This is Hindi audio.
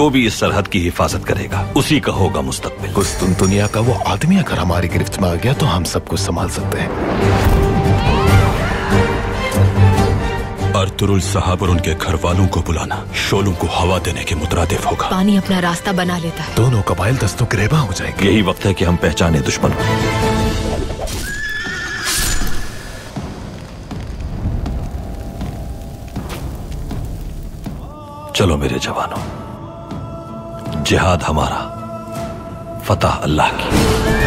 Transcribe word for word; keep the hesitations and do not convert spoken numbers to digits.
जो भी इस सरहद की हिफाजत करेगा उसी का होगा मुस्तकबिल। कुस्तुनतुनिया का वो आदमी अगर हमारी गिरफ्त में आ गया तो हम सब कुछ संभाल सकते हैं। अर्तुरुल साहब और उनके घर वालों को बुलाना शोलों को हवा देने के मुतरादिफ होगा। पानी अपना रास्ता बना लेता है। दोनों कबाइल दस्तों गिरेबा हो जाएंगे। यही वक्त है कि हम पहचाने दुश्मन को। चलो मेरे जवानों, जिहाद हमारा, फतह अल्लाह की।